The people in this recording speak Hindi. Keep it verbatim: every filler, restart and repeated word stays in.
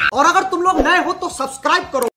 और अगर तुम लोग नए हो तो सब्सक्राइब करो।